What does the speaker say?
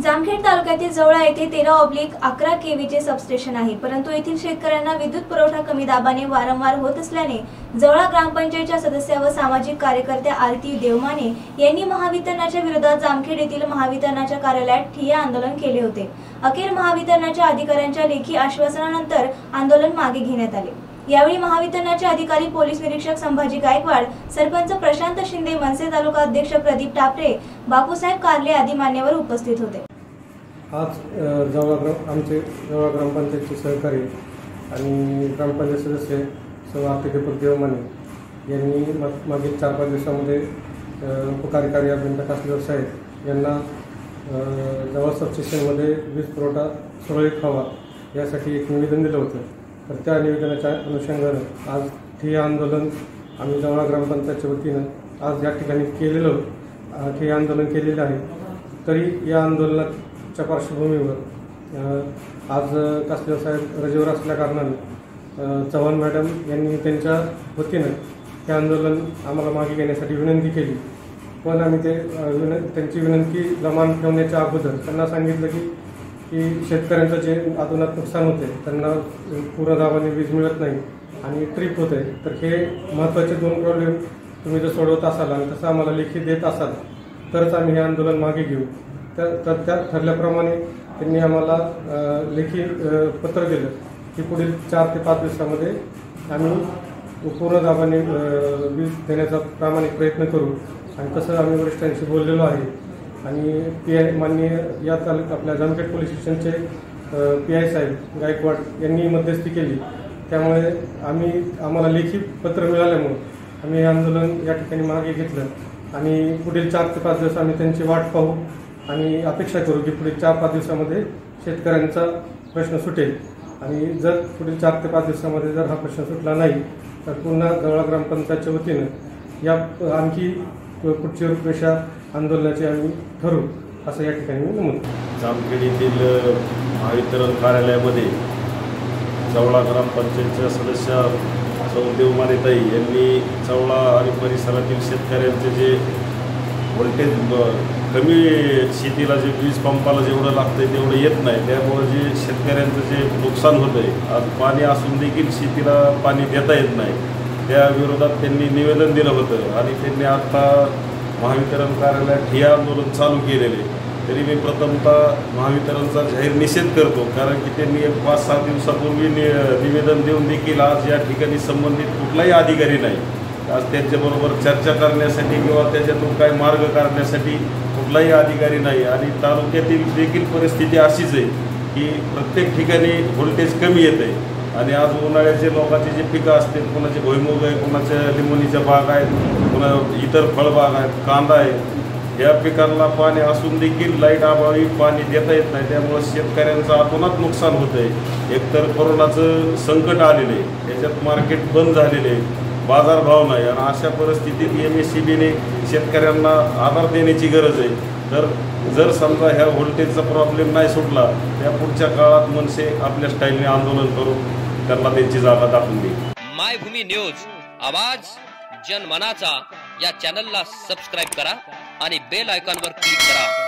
जामखेड तालुक्यातील जवळा येथे 13/11 केव्हीचे सबस्टेशन आहे, परंतु येथील शेतकऱ्यांना विद्युत पुरवठा कमी दाबाने वारंवार होत असल्याने जवळा ग्रामपंचायतच्या सदस्या व सामाजिक कार्यकर्त्या आरती देवमाने यांनी महावितरणाच्या विरोधात जामखेड येथील महावितरणाच्या कार्यालयात ठिय्या आंदोलन केले होते। अखेर महावितरणाच्या अधिकाऱ्यांच्या लेखी आश्वासनानंतर आंदोलन मागे घेण्यात आले। यावेळी महावितरणाचे अधिकारी पोलीस निरीक्षक संभाजी गायकवाड, सरपंच प्रशांत शिंदे, मनसे तालुका अध्यक्ष प्रदीप टापरे, बापूसाहेब कारले आदी मान्यवर उपस्थित होते। आज आमचे जवळा ग्रामपंचायतचे सहकारी आणि ग्रामपंचायत सदस्य सौ आरती देवमाने यांनी मागील 4-5 दिवसांमध्ये उपकार्यकारी अभियंता कासलेवार साहेब यांना जवळ सबस्टेशनमध्ये वीज पुरवठा सुरळीत व्हावा यासाठी एक निवेदन दिलं होतं। तर त्या निवेदनाच्या अनुषंगानं आज ठिय्या आंदोलन आम्ही जवळा ग्रामपंचायतच्या वतीनं आज या ठिकाणी ठिय्या आंदोलन केलेलं आहे। तरी या आंदोलनाच्या पार्श्वभूमीवर आज कासलेवार साहेब रजेवर असल्या कारणाने चव्हाण मॅडम यांनी त्यांच्या वतीनं हे आंदोलन आम्हाला मागे घेण्यासाठी विनंती केली, पण आम्ही त्यांची विनंती लमान ठेवण्याच्या अगोदर त्यांना सांगितलं की शेतकऱ्यांचं जे अतोनात नुकसान होते, त्यांना पूर्ण दाबाने वीज मिळत नाही आणि ट्रिप होते, तर हे महत्त्वाचे 2 प्रॉब्लेम तुम्ही जर सोडवत असाल आणि तसं आम्हाला लेखी देत असाल तरच आम्ही हे आंदोलन मागे घेऊ। तर त्या ठरल्याप्रमाणे त्यांनी आम्हाला लेखी पत्र दिलं की पुढील 4 ते 5 दिवसामध्ये आम्ही पूर्ण दाबाने वीज देण्याचा प्रामाणिक प्रयत्न करू आणि तसं आम्ही वरिष्ठांशी बोललेलो आहे। आणि PI माननीय या आपल्या जामखेड पोलीस स्टेशनचे PI साहेब गायकवाड यांनी मध्यस्थी केली, त्यामुळे आम्हाला लेखी पत्र मिळाल्यामुळे आम्ही हे आंदोलन या ठिकाणी मागे घेतलं आणि पुढील 4 ते 5 दिवस आम्ही त्यांची वाट पाहू आणि अपेक्षा करू की पुढील 4-5 दिवसामध्ये शेतकऱ्यांचा प्रश्न सुटेल। आणि जर पुढील 4 ते 5 दिवसामध्ये जर हा प्रश्न सुटला नाही तर पुन्हा जवळा ग्रामपंचायतच्या वतीनं या आणखी पुढची रूपरेषा आंदोलनाचे आम्ही ठरवू असं या ठिकाणी मी नमूद करतो। जामखेड येथील महावितरण कार्यालयामध्ये जवळा ग्रामपंचायतच्या सदस्य सौ देवमानेताई यांनी जवळा आणि परिसरातील शेतकऱ्यांचे जे व्होल्टेज कमी शेतीला जे वीज पंपाला जेवढं लागतं तेवढं येत नाही, त्यामुळे जे शेतकऱ्यांचं जे नुकसान होतं आहे, आज पाणी असून देखील शेतीला पाणी देता येत नाही, त्या विरोधात त्यांनी निवेदन दिलं होतं आणि त्यांनी आता महावितरण कार्यालयात ठिय्या आंदोलन चालू केलेले। तरी मी प्रथमतः महावितरणचा जाहीर निषेध करतो, कारण की त्यांनी 5-6 दिवसापूर्वी निवेदन देऊन देखील आज या ठिकाणी संबंधित कुठलाही अधिकारी नाही। आज त्यांच्याबरोबर चर्चा करण्यासाठी किंवा त्याच्यातून काही मार्ग काढण्यासाठी कुठलाही अधिकारी नाही आणि तालुक्यातील देखील परिस्थिती अशीच आहे की प्रत्येक ठिकाणी व्होल्टेज कमी येत आहे आणि आज उन्हाळ्याचे लोकांचे जे पिकं असतील, कोणाचे भुईमुग आहे, कोणाच्या लिंबोणीच्या बाग आहेत, कोणा इतर फळबाग आहेत, कांदा आहे, या पिकांना पाणी असून देखील लाईट अभावी पाणी देता येत नाही, त्यामुळे शेतकऱ्यांचं अतोनात नुकसान होतं आहे। एकतर कोरोनाचं संकट आलेलं आहे, त्याच्यात मार्केट बंद झालेले आहे, बाजारभाव नाही आणि अशा परिस्थितीत MSEBने शेतकऱ्यांना आधार देण्याची गरज आहे। तर जर समजा ह्या व्होल्टेजचा प्रॉब्लेम नाही सुटला त्या पुढच्या काळात मनसे आपल्या स्टाईलने आंदोलन करून त्यांना त्यांची जागा दाखवून देईल। मायभूमी न्यूज आवाज जनमनाचा या चॅनलला सबस्क्राईब करा आणि बेल आयकॉनवर क्लिक करा।